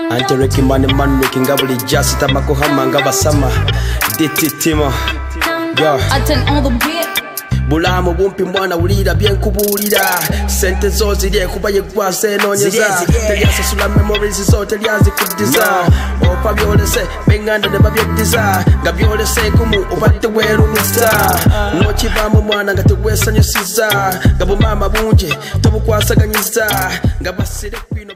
Antereki man making gabuli JAZ tamako hamanga basama dititima yo Attend all the beat. Bulamu bumpi mwana ulira bien kubulira sente zo ziriye kuba yegwase nonyeza teliasa sula memories zo teliazi kudiza opa byolese benganda ne babyediza ngabyolese kumu obadde werumisa nokibamu mwana nga tewesanyusiza ngabo mama bunje tobukwasaganyiza ngabasire kwino